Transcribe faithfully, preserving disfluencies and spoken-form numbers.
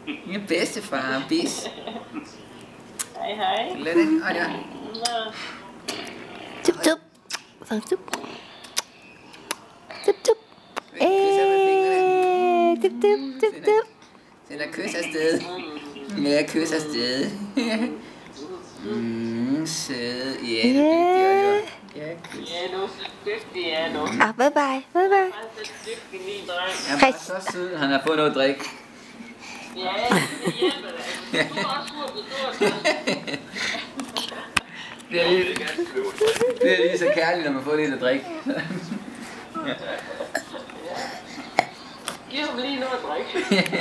Ja, bedstefar, bis. Hej, hej. Lad det. Ej, ja. Tup, tup. Så tup. Tup, tup. Kysser med fingrene. Eh, tup, tup, tup, tup. Sender kys afsted. Ja, kys afsted. Mm, søde. Ja, du er dygtig, Oliver. Ja, kys. Ja, du er så dygtig, ja, du. Ah, bye bye, bye bye. Han er så dygtig, min dreng. Han er bare så sød. Han har fået noget drik. Ja, det hjælper dig. Du er også sur på stort. Det er lige, det er lige så kærligt, når man får lidt at drikke. Giv ham lige noget at drikke.